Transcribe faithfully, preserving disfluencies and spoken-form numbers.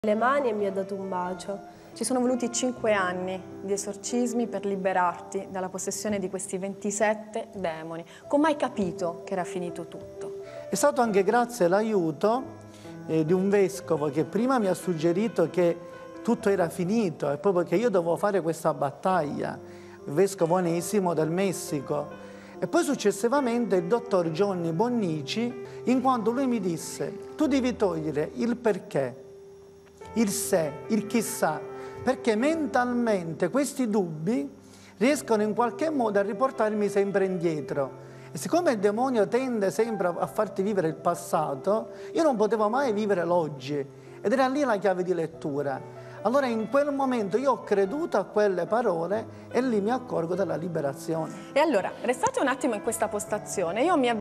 le mani e mi ha dato un bacio. Ci sono voluti cinque anni di esorcismi per liberarti dalla possessione di questi ventisette demoni. Come hai capito che era finito tutto? È stato anche grazie all'aiuto eh, di un vescovo che prima mi ha suggerito che tutto era finito e proprio che io dovevo fare questa battaglia, il vescovo Onesimo del Messico. E poi successivamente il dottor Johnny Bonnici, in quanto lui mi disse: tu devi togliere il perché, il se, il chissà, perché mentalmente questi dubbi riescono in qualche modo a riportarmi sempre indietro. E siccome il demonio tende sempre a farti vivere il passato, io non potevo mai vivere l'oggi. Ed era lì la chiave di lettura. Allora in quel momento io ho creduto a quelle parole e lì mi accorgo della liberazione. E allora, restate un attimo in questa postazione. Io mi